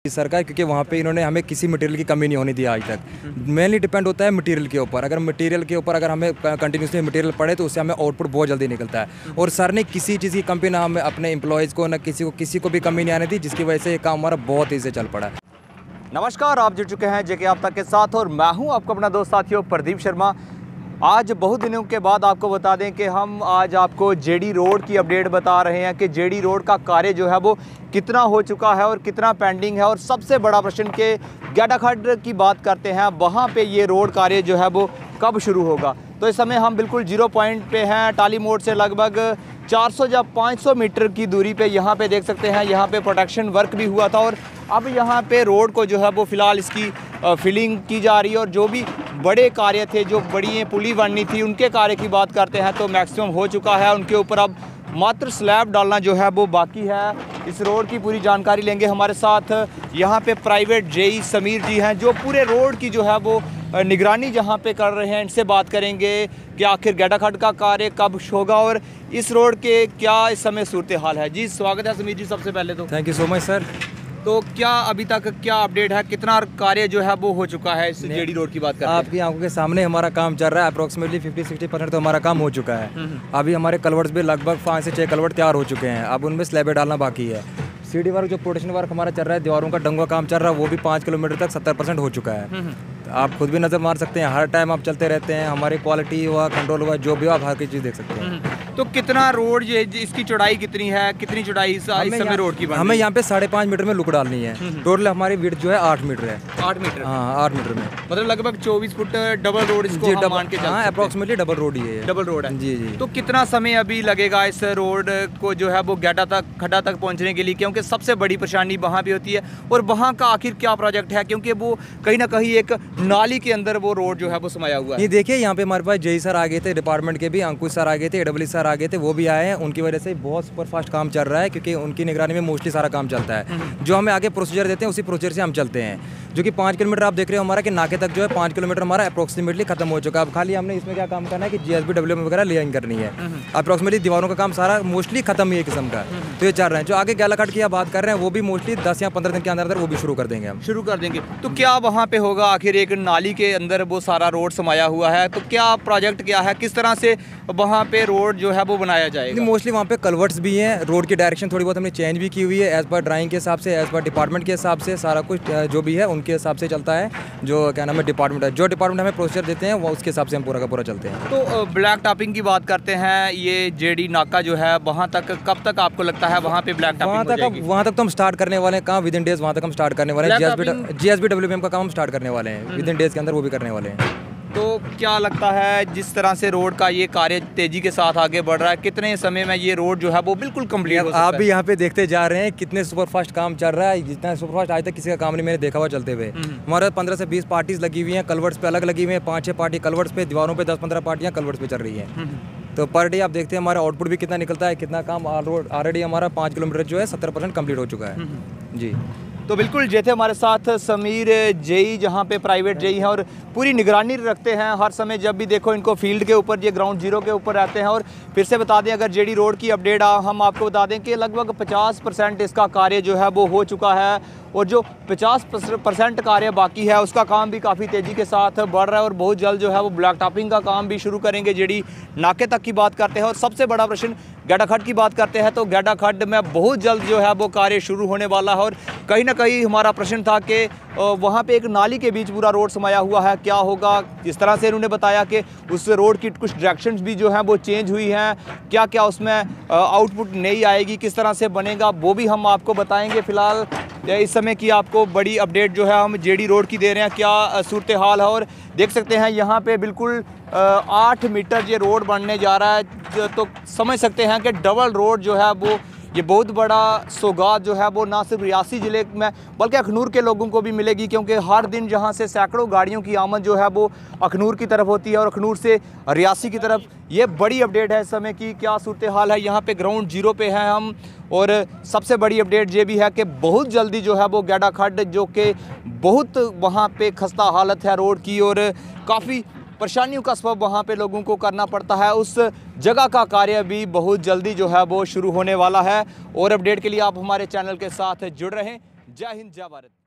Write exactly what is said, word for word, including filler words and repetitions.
सरकार, क्योंकि वहाँ पे इन्होंने हमें किसी मटेरियल की कमी नहीं होने दी आज तक। मेनली डिपेंड होता है मटेरियल के ऊपर। अगर मटेरियल के ऊपर अगर हमें कंटिन्यूसली मटेरियल पड़े तो उससे हमें आउटपुट बहुत जल्दी निकलता है। और सर ने किसी चीज़ की कमी ना हमें अपने एम्प्लॉयज़ को ना किसी को किसी को भी कमी नहीं आने दी, जिसकी वजह से ये काम हमारा बहुत ही से चल पड़ा है। नमस्कार, आप जुड़ चुके हैं जेके आप तक के साथ और मैं हूं आपको अपना दोस्त साथियों प्रदीप शर्मा। आज बहुत दिनों के बाद आपको बता दें कि हम आज आपको जेडी रोड की अपडेट बता रहे हैं कि जेडी रोड का कार्य जो है वो कितना हो चुका है और कितना पेंडिंग है। और सबसे बड़ा प्रश्न के गड्ढा की बात करते हैं, वहाँ पे ये रोड कार्य जो है वो कब शुरू होगा। तो इस समय हम बिल्कुल जीरो पॉइंट पे हैं। टाली मोड़ से लगभग चार सौ या पाँच सौ मीटर की दूरी पे यहाँ पे देख सकते हैं, यहाँ पे प्रोटेक्शन वर्क भी हुआ था। और अब यहाँ पे रोड को जो है वो फ़िलहाल इसकी फिलिंग की जा रही है। और जो भी बड़े कार्य थे, जो बड़ी पुली बननी थी, उनके कार्य की बात करते हैं तो मैक्सिमम हो चुका है। उनके ऊपर अब मात्र स्लैब डालना जो है वो बाकी है। इस रोड की पूरी जानकारी लेंगे। हमारे साथ यहाँ पे प्राइवेट जेई समीर जी हैं, जो पूरे रोड की जो है वो निगरानी जहाँ पे कर रहे हैं। इनसे बात करेंगे कि आखिर गड्ढा खड्ड का कार्य कब होगा और इस रोड के क्या इस समय सूरत हाल है। जी स्वागत है समीर जी, सबसे पहले तो thank you so much sir. तो क्या अभी तक क्या अपडेट है, कितना कार्य जो है वो हो चुका है इस जेडी रोड की बात करते हैं? आपकी आंखों के सामने हमारा काम चल रहा है। अप्रोक्सीमेटली फिफ्टी सिक्सटी परसेंट तो हमारा काम हो चुका है। अभी हमारे कलवर्ट्स भी लगभग पाँच से छः कलवर्ट तैयार हो चुके हैं। अब उनमें स्लैबे डालना बाकी है। सीडी वर्क जो प्रोटेक्शन वर्क हमारा चल रहा है, दीवारों का डंगा काम चल रहा है, वो भी पाँच किलोमीटर तक सत्तर परसेंट हो चुका है। तो आप खुद भी नज़र मार सकते हैं, हर टाइम आप चलते रहते हैं। हमारी क्वालिटी हुआ, कंट्रोल हुआ, जो भी हो, आप हर चीज़ देख सकते हैं। तो कितना रोड, ये इसकी चौड़ाई कितनी है, कितनी चौड़ाई इस समय रोड की? हमें यहाँ पे साढ़े पाँच मीटर में लुक डालनी है। टोटल हमारी विड्थ जो है आठ मीटर है। आठ मीटर? हाँ, आठ मीटर में मतलब लगभग चौबीस फुट डबल रोड इसको हम मान के चलते हैं। हाँ, अप्रोक्सीमेटली डबल रोड ही है। डबल रोड है जी जी। तो कितना समय अभी लगेगा इस रोड को जो है वो गड्ढा तक खड्डा तक पहुँचने के लिए? क्योंकि सबसे बड़ी परेशानी वहाँ भी होती है। और वहाँ का आखिर क्या प्रोजेक्ट है, क्योंकि वो कहीं ना कहीं एक नाली के अंदर वो रोड जो है वो समाया हुआ है। ये देखिए, यहाँ पे हमारे पास जेई सर आ गए थे, डिपार्टमेंट के भी अंकुश सर आ गए थे, एडब्ल्यू सर आ गए थे, वो भी आए हैं। उनकी वजह से बहुत सुपर फास्ट काम चल रहा है, क्योंकि उनकी निगरानी में मोस्टली सारा काम चलता है। जो हमें आगे प्रोसीजर देते हैं उसी प्रोसीजर से हम चलते हैं। जो कि पाँच किलोमीटर आप देख रहे हो हमारा कि नाके तक जो है पाँच किलोमीटर हमारा अप्रोक्सीमेटली खत्म हो चुका है। अब खाली हमने इसमें क्या काम करना है कि जीएसबी डब्ल्यू वगैरह लेआउट करनी है। अप्रोक्सीमेटली दीवारों का काम सारा मोस्टली खत्म ही है किस्म का। तो ये चल रहे हैं। जो आगे गड्ढा खड्ड की आप बात कर रहे हैं, वो भी मोस्टली दस या पंद्रह दिन के अंदर अंदर वो भी शुरू कर देंगे हम। शुरू कर देंगे। तो क्या वहाँ पे होगा? आखिर एक नाली के अंदर वो सारा रोड समाया हुआ है, तो क्या प्रोजेक्ट क्या है, किस तरह से वहाँ पे रोड जो है वो बनाया जाएगा? मोस्टली वहाँ पे कलवर्ट्स भी हैं। रोड की डायरेक्शन थोड़ी बहुत हमने चेंज भी की हुई है, एज पर ड्राइंग के हिसाब से, एज पर डिपार्टमेंट के हिसाब से। सारा कुछ जो भी है उनके हिसाब से चलता है। जो क्या नाम है डिपार्टमेंट है, जो डिपार्टमेंट हमें प्रोसीजर देते हैं वो उसके हिसाब से हम पूरा का पूरा चलते हैं। तो ब्लैक टॉपिंग की बात करते हैं, ये जेडी नाका जो है वहाँ तक कब तक आपको लगता है वहाँ पे ब्लैक टॉपिंग वहाँ तक वहाँ तक तो हम स्टार्ट करने वाले हैं। काम विद इन डेज वहाँ तक हम स्टार्ट करने वाले हैं। जीएसबी जीएसबी डब्ल्यूपीएम का काम हम स्टार्ट करने वाले हैं। विद इन डेज के अंदर वो भी करने वाले हैं। तो क्या लगता है जिस तरह से रोड का ये कार्य तेजी के साथ आगे बढ़ रहा है, कितने समय में ये रोड जो है वो बिल्कुल कंप्लीट हो सकता है? आप भी यहाँ पे देखते जा रहे हैं कितने सुपरफास्ट काम चल रहा है। जितना सुपरफास्ट आज तक किसी का काम नहीं मैंने देखा हुआ चलते हुए। हमारे पंद्रह से बीस पार्टीज लगी हुई हैं, कलवर्ट्स पे अलग लगी हुई हैं, पाँच छः पार्टी कलवर्ट्स पे, दीवारों पे दस पंद्रह पार्टियाँ कलवर्ट्स पे चल रही हैं। तो पर डे आप देखते हैं हमारा आउटपुट भी कितना निकलता है, कितना काम ऑलरेडी हमारा पाँच किलोमीटर जो है सत्तर परसेंट कम्प्लीट हो चुका है। जी। तो बिल्कुल जैसे हमारे साथ समीर जेई जहाँ पे प्राइवेट जेई हैं और पूरी निगरानी रखते हैं हर समय। जब भी देखो इनको फील्ड के ऊपर, ये ग्राउंड जीरो के ऊपर रहते हैं। और फिर से बता दें, अगर जेडी रोड की अपडेट हम आपको बता दें कि लगभग पचास परसेंट इसका कार्य जो है वो हो चुका है। और जो पचास परसेंट कार्य बाकी है उसका काम भी काफ़ी तेज़ी के साथ बढ़ रहा है। और बहुत जल्द जो है वो ब्लैक टॉपिंग का काम भी शुरू करेंगे। जेडी नाके तक की बात करते हैं। और सबसे बड़ा प्रश्न गड्ढा खड्ड की बात करते हैं, तो गड्ढा खड्ड में बहुत जल्द जो है वो कार्य शुरू होने वाला है। और कहीं ना कहीं हमारा प्रश्न था कि वहाँ पे एक नाली के बीच पूरा रोड समाया हुआ है, क्या होगा? जिस तरह से इन्होंने बताया कि उस रोड की कुछ डायरेक्शंस भी जो हैं वो चेंज हुई हैं, क्या क्या उसमें आउटपुट नहीं आएगी, किस तरह से बनेगा, वो भी हम आपको बताएंगे। फ़िलहाल इस समय की आपको बड़ी अपडेट जो है हम जेडी रोड की दे रहे हैं, क्या सूरत हाल है। और देख सकते हैं यहाँ पे बिल्कुल आठ मीटर ये रोड बनने जा रहा है। तो समझ सकते हैं कि डबल रोड जो है वो ये बहुत बड़ा सौगात जो है वो ना सिर्फ रियासी ज़िले में बल्कि अखनूर के लोगों को भी मिलेगी। क्योंकि हर दिन जहां से सैकड़ों गाड़ियों की आमद जो है वो अखनूर की तरफ होती है और अखनूर से रियासी की तरफ। ये बड़ी अपडेट है इस समय की, क्या सूरत हाल है। यहाँ पे ग्राउंड जीरो पे हैं हम। और सबसे बड़ी अपडेट ये भी है कि बहुत जल्दी जो है वो गड्ढा खड्ड, जो कि बहुत वहाँ पे खस्ता हालत है रोड की और काफ़ी परेशानियों का सबब वहाँ पे लोगों को करना पड़ता है, उस जगह का कार्य भी बहुत जल्दी जो है वो शुरू होने वाला है। और अपडेट के लिए आप हमारे चैनल के साथ जुड़ रहें। जय हिंद जय भारत।